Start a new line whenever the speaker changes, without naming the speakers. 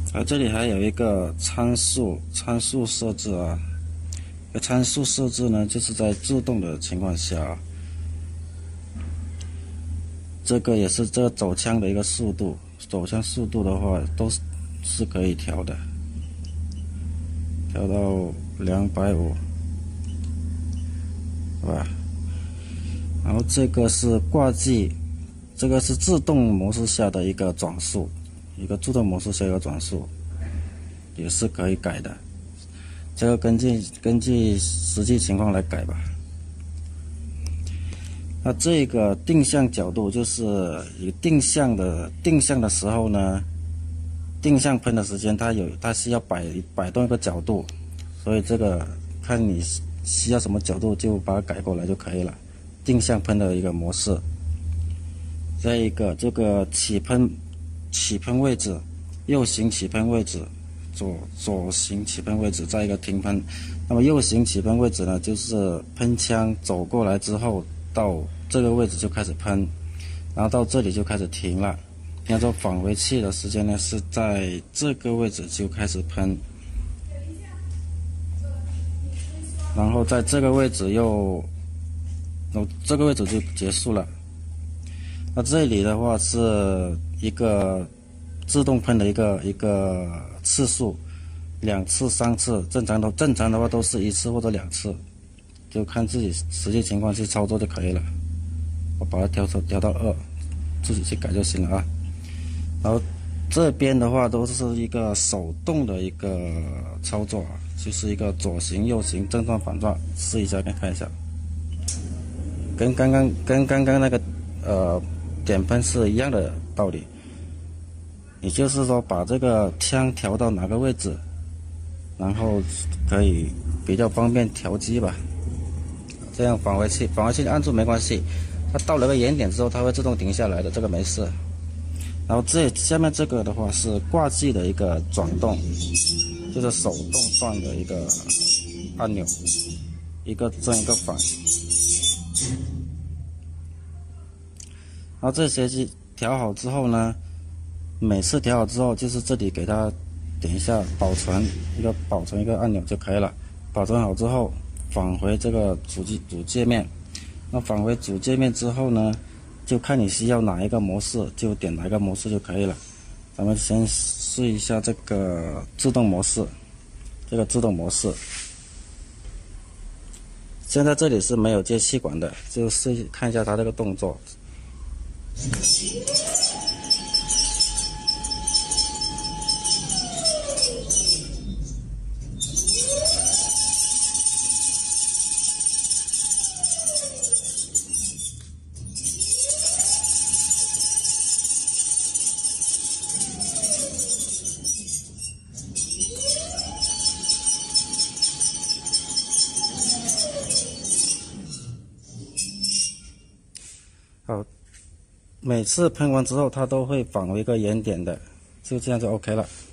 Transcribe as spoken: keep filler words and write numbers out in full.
而这里还有一个参数参数设置啊，这参数设置呢，就是在自动的情况下啊，这个也是这个走枪的一个速度，走枪速度的话都是是可以调的，调到两百五，是吧？然后这个是挂机，这个是自动模式下的一个转速，一个自动模式下的一个转速，也是可以改的。这个根据根据实际情况来改吧。那这个定向角度就是以定向的定向的时候呢，定向喷的时间它有它需要摆摆动一个角度，所以这个看你需要什么角度就把它改过来就可以了。定向喷的一个模式。再一个这个起喷起喷位置，右行起喷位置，左左行起喷位置，再一个停喷。那么右行起喷位置呢，就是喷枪走过来之后到这个位置就开始喷，然后到这里就开始停了。要说返回去的时间呢，是在这个位置就开始喷，然后在这个位置又，这个位置就结束了。那这里的话是一个自动喷的一个一个次数，两次、三次，正常的正常的话都是一次或者两次，就看自己实际情况去操作就可以了。我把它调成调到二，自己去改就行了啊。然后这边的话都是一个手动的一个操作啊，就是一个左行、右行、正转、反转，试一下看一下，跟刚刚跟刚刚那个呃点喷是一样的道理。也就是说把这个枪调到哪个位置，然后可以比较方便调机吧。这样返回去，返回去按住没关系，它到了个原点之后它会自动停下来的，这个没事。然后这下面这个的话是挂机的一个转动，就是手动转的一个按钮，一个正一个反。然后这些机调好之后呢，每次调好之后，就是这里给它点一下保存，一个保存一个按钮就可以了。保存好之后，返回这个主机主界面。那返回主界面之后呢，就看你需要哪一个模式，就点哪一个模式就可以了。咱们先试一下这个自动模式，这个自动模式。现在这里是没有接气管的，就试看一下它这个动作。好，每次喷完之后，它都会返回一个原点的，就这样就 OK 了。